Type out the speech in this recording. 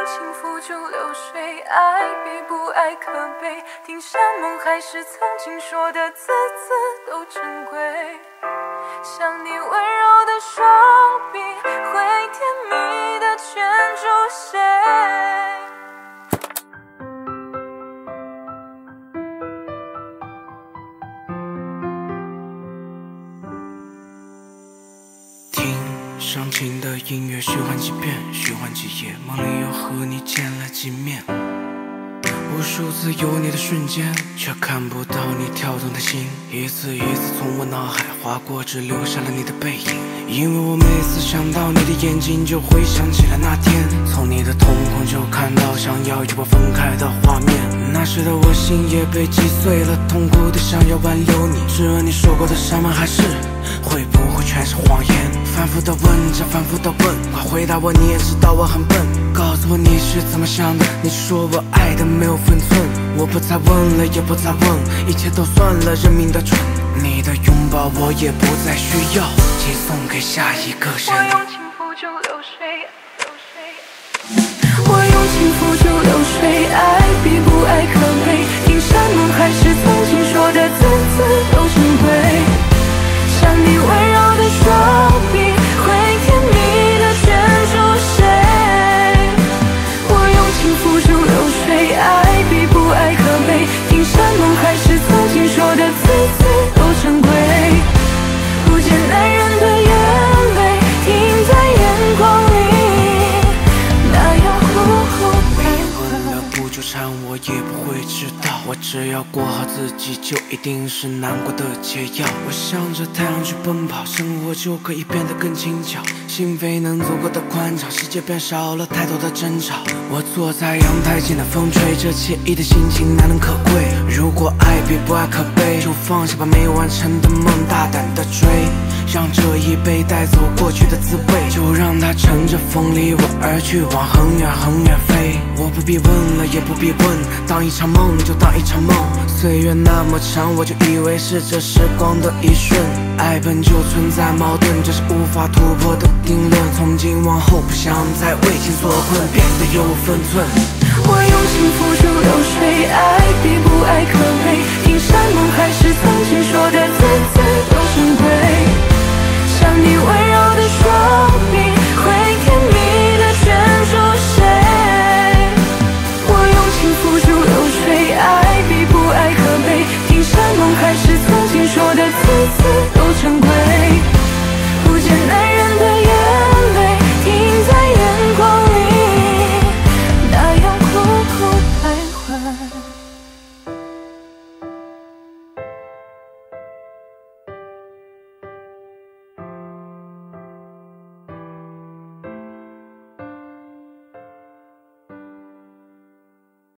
情付诸流水，爱比不爱可悲。听山盟海誓，曾经说的字字都珍贵。像你温柔的双臂，会甜蜜的圈住谁？ 听伤情的音乐，循环几遍，循环几夜，梦里又和你见了几面。无数次有你的瞬间，却看不到你跳动的心，一次一次从我脑海划过，只留下了你的背影。因为我每次想到你的眼睛，就会想起了那天，从你的瞳孔就看到想要与我分开的画面。那时的我心也被击碎了，痛苦的想要挽留你，只而你说过的山盟海誓，会不会全是谎言？反复的问着，反复的问，快回答我，你也知道我很笨。告诉我你是怎么想的，你说我爱的没有分寸，我不再问了，也不再问，一切都算了，认命的蠢。你的拥抱我也不再需要，请送给下一个人。 我用情付诸流水，我用情付诸流水，爱比不爱可悲。听山盟海誓，曾经说的字字都珍贵。像你温柔的双臂，会甜蜜的圈住谁？我用情付诸流水，爱比不爱可悲。听山盟海誓，曾经说的字字都珍贵。不见男人的眼泪停在眼光里，那样呼呼没问了不纠缠，我也不会知道，我只要过好自己，就一定是难过的解药。我向着太阳去奔跑，生活就可以变得更轻巧，心扉能足够的宽敞，世界变少了太多的争吵。我坐在阳台，见的风吹着，惬意的心情难能可贵。如果爱比不爱可悲，就放下把没完成的梦，大胆的追，让这一杯带走过去的滋味，就让它乘着风离我而去，往很远很远飞。我不必问了，也不必问，当一场梦就当一场梦。岁月那么长，我就以为是这时光的一瞬。爱本就存在矛盾，这是无法突破的定论。从今往后不想再为情所困，变得有分寸。 我用情付诸流水，爱比不爱可悲。听山盟海誓，曾经说的字字都珍贵。像你温柔的双臂，